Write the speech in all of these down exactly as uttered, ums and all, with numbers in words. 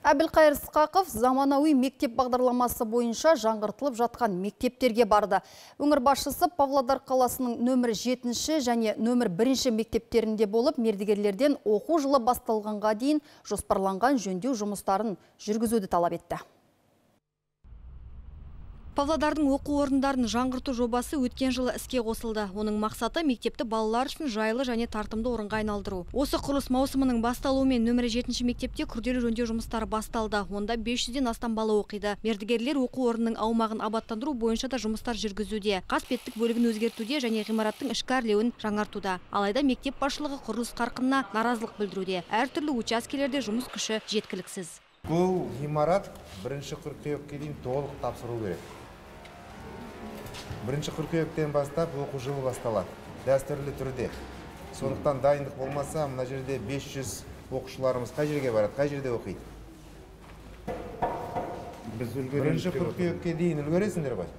Әбілқайыр Сқақов заманауи мектеп бағдарламасы бойынша жаңғыртылып жатқан мектептерге барды. Өңір басшысы Павлодар қаласының нөмір жетінші және нөмір бірінші мектептерінде болып, мердігерлерден оқу жылы басталғанға дейін жоспарланған жөндеу жұмыстарын жүргізуді талап етті. Павлодардың оқу орындарын жаңғырту жобасы өткен жылы іске қосылды. Оның мақсаты мектепті балалар үшін жайлы және тартымды орынға айналдыру. Осы құрылыс маусымының басталуымен нөмірі жетінші мектепте күрделі жөндеу жұмыстары басталды. Онда бес жүзден астам бала оқиды. Мердігерлер оқу орнының аумағын абаттандыру бойынша да жұмыстар жүргізуде. Қасбеттік бөлігін өзгертуде және ғимараттың ішкі әрлеуін жаңартуда. Алайда мектеп басшылығы құрылыс қарқынына наразылық білдіруде. Әртүрлі учаскелерде жұмыс күші жеткіліксіз. Бұл ғимарат бірінші қыркүйекке дейін толық тапсыру керек. Бірінші қыркүйектен бастап оқу жылы басталады, дәстүрлі түрде. Сондықтан дайындық болмаса, мына жерде бес жүз оқушыларымыз қай жерге барады, қай жерде оқиды? Бірінші қыркүйекке дейін үлгересіңдер ғой?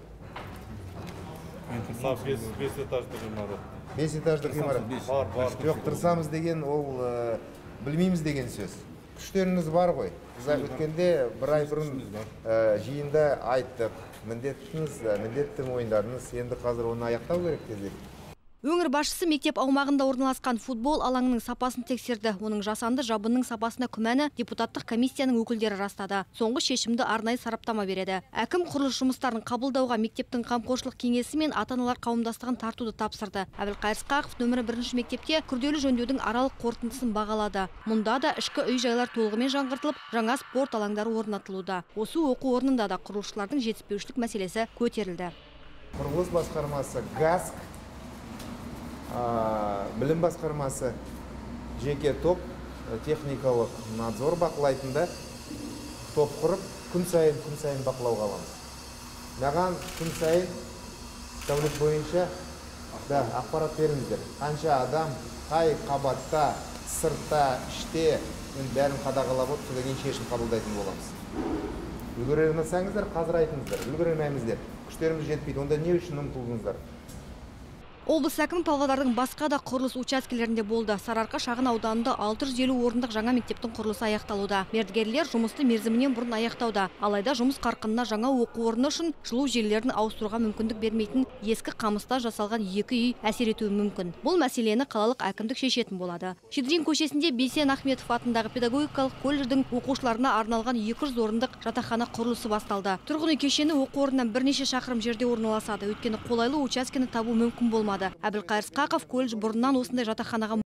бес этажды ғимарат. бес этажды ғимарат. Жоқ, тырысамыз деген ол білмейміз деген сөз. Күштеріңіз бар ғой. Біз өткенде бір ай бұрын жиында айттық. Міндеттіңіз, міндетті мойындадыңыз, енді қазір оны аяқтау керек дедік. Өңір басшысы мектеп аумағында орналасқан футбол алаңының сапасын тексерді. Оның жасанды жабынның сапасына күмәні депутаттық комиссияның өкілдері растады. Соңғы шешімді арнайы сараптама береді. Әкім құрылыс жұмыстарын қабылдауға мектептің қамқоршылық кеңесі мен ата-аналар қауымдастығын тартуды тапсырды. Әбілқайыр Сқақов нөмірі бірінші мектепте күрделі жөндеудің аралық қорытындысын бағалады. Мұнда да ішкі үй-жайлар толығымен жаңғыртылып, жаңа спорт алаңдары орнатылуда. Осы оқу орнында да құрылысшылардың жетіспеушілік мәселесі көтерілді. Құрылыс басқармасы, газ білім басқармасы жеке топ техникалық надзор бақылайтында топ құрып, күн сайын күн сайын бақылауға аламыз. Маған күн сайын тәулік бойынша да ақпарат беріңіздер. Қанша адам, қай қабатта, сыртта, іште, бәрін қадағалап отырып, содан кейін шешім қабылдайтын боламыз. Үлгермесеңіздер, қазір айтыңыздар, үлгермейміздер. Күштеріміз жетпейді, онда не үшін ұмтылдыңыздар? Облыс әкімі Павлодардың басқа да құрылыс учаскелерінде болды. Сарыарқа шағын ауданында алты жүз елу орындық жаңа мектептің құрылысы аяқталуда. Мердігерлер жұмысты мерзімінен бұрын аяқтауда. Алайда жұмыс қарқынына жаңа оқу орны үшін жылу желілерін ауыстыруға мүмкіндік бермейтін ескі қамыста жасалған екі үй әсер етуі мүмкін. Бұл мәселені қалалық әкімдік шешетін болады. Щедрин көшесінде Бейсен Ахметов атындағы педагогикалық колледждің оқушыларына арналған екі жүз орындық жатақхана құрылысы басталды. Тұрғын үй кешені оқу орнынан бірнеше шақырым жерде орналасады. Өйткені қолайлы учаскені табу мүмкін болмады. Әбілқайыр Сқақов колледж бұрыннан осындай жатақханаға